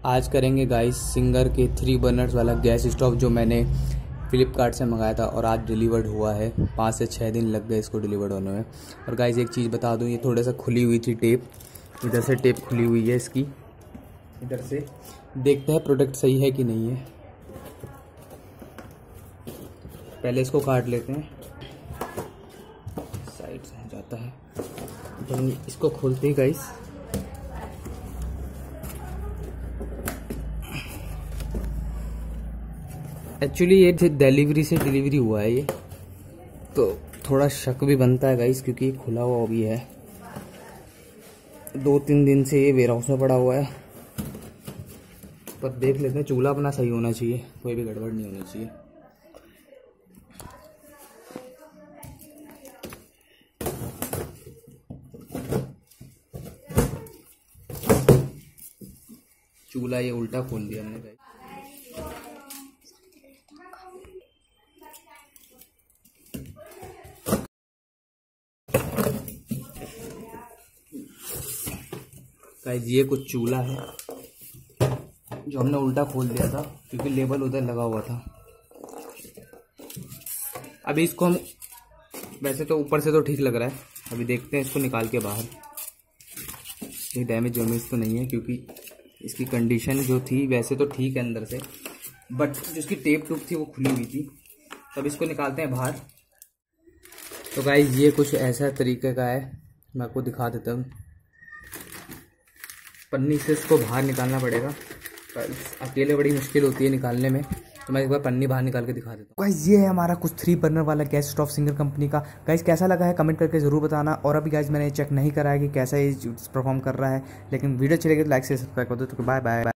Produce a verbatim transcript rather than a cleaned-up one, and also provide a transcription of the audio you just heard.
आज करेंगे guys Singer के थ्री बर्नर्स वाला गैस स्टोव जो मैंने फ्लिपकार्ट से मंगाया था और आज डिलीवर्ड हुआ है। पाँच से छः दिन लग गए इसको डिलीवर्ड होने में। और गाइस एक चीज़ बता दूं, ये थोड़ा सा खुली हुई थी टेप, इधर से टेप खुली हुई है इसकी, इधर से। देखते हैं प्रोडक्ट सही है कि नहीं है। पहले इसको काट लेते हैं, साइड से हो जाता है। तो इसको खोलते ही गाइस एक्चुअली ये डिलीवरी से डिलीवरी हुआ है ये, तो थोड़ा शक भी बनता है गाइस क्योंकि खुला हुआ भी है। दो तीन दिन से ये वेयर हाउस में पड़ा हुआ है, पर देख लेते हैं। चूल्हा अपना सही होना चाहिए, कोई भी गड़बड़ नहीं होनी चाहिए। चूल्हा ये उल्टा खोल दिया मैंने गाइस। गाइस ये कुछ चूल्हा है जो हमने उल्टा खोल दिया था क्योंकि लेबल उधर लगा हुआ था। अभी इसको हम, वैसे तो ऊपर से तो ठीक लग रहा है, अभी देखते हैं इसको निकाल के बाहर। ये डैमेज वैमेज तो नहीं है क्योंकि इसकी कंडीशन जो थी वैसे तो ठीक है अंदर से, बट जो इसकी टेप टूप थी वो खुली हुई थी। तब इसको निकालते हैं बाहर। तो गाइस ये कुछ ऐसा तरीके का है, मैं आपको दिखा देता हूँ। पन्नी से इसको बाहर निकालना पड़ेगा, अकेले बड़ी मुश्किल होती है निकालने में, तो मैं एक बार पन्नी बाहर निकाल के दिखा देता हूँ। गाइस ये है हमारा कुछ थ्री बर्नर वाला गैस स्टोव सिंगर कंपनी का। गाइस कैसा लगा है कमेंट करके जरूर बताना। और अभी गाइस मैंने चेक नहीं करा है कि कैसा ये परफॉर्म कर रहा है, लेकिन वीडियो अच्छी लगी तो लाइक से सब्सक्राइब कर दो। तो बाय बाय।